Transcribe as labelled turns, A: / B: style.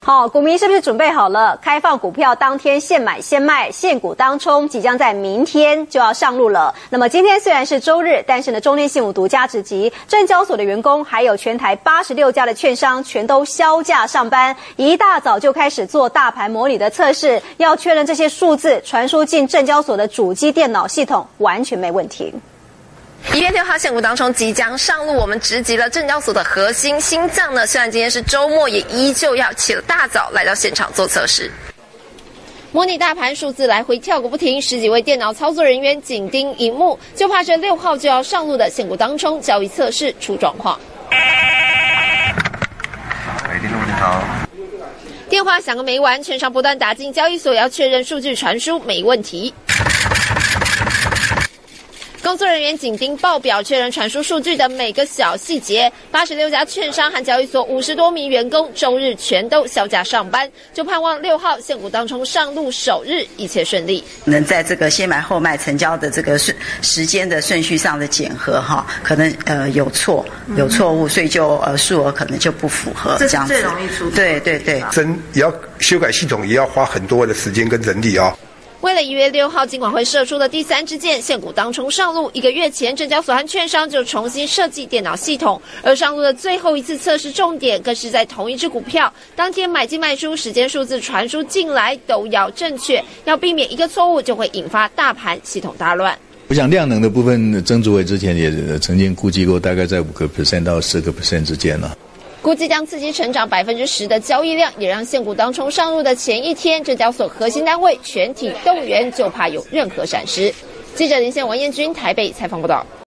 A: 好，股民是不是准备好了？开放股票当天现买现卖，现股当冲，即将在明天就要上路了。那么今天虽然是周日，但是呢，中天信五独家直击，证交所的员工还有全台86家的券商全都销假上班，一大早就开始做大盘模拟的测试，要确认这些数字传输进证交所的主机电脑系统完全没问题。
B: 1月6号现股当冲即将上路，我们直击了证交所的核心心脏呢。虽然今天是周末，也依旧要起了大早来到现场做测试。
C: 模拟大盘数字来回跳个不停，10几位电脑操作人员紧盯荧幕，就怕这6号就要上路的现股当冲交易测试出状况。
D: 你好。
C: 电话响个没完，券商不断打进交易所，要确认数据传输没问题。工作人员紧盯报表，确认传输数据的每个小细节。86家券商和交易所50多名员工，周日全都销假上班，就盼望6号现股当冲上路首日一切顺利。
E: 能在这个先买后卖成交的这个时间的顺序上的检核哈，可能有错误，所以就数额可能就不符合这样子。
B: 这最容易出错。
E: 对对对，
D: 也要修改系统，也要花很多的时间跟人力啊。
C: 为了1月6号金管会射出的第3支箭，现股当冲上路，1个月前证交所和券商就重新设计电脑系统，而上路的最后一次测试重点更是在同一只股票当天买进卖出时间数字传输进来都要正确，要避免一个错误就会引发大盘系统大乱。
F: 我想量能的部分，曾主委之前也曾经估计过，大概在5% 到10% 之间了。
C: 估计将刺激成长10%的交易量，也让现股当冲上路的前一天，证交所核心单位全体动员，就怕有任何闪失。记者林宪文彦君台北采访报道。